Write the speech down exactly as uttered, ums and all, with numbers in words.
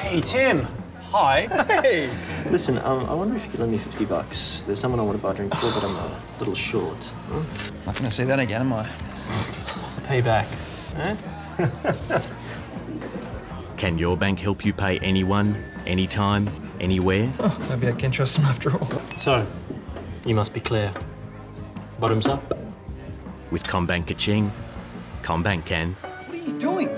Hey, Tim. Hi. Hey. Listen, um, I wonder if you could lend me fifty bucks. There's someone I want to buy a drink for, but I'm a little short. Huh? Not going to see that again, am I? Pay back. Eh? Can your bank help you pay anyone, anytime, anywhere? Oh, maybe I can trust him after all. So, you must be clear. Bottoms up? With Commbank Kaching, Commbank can. What are you doing?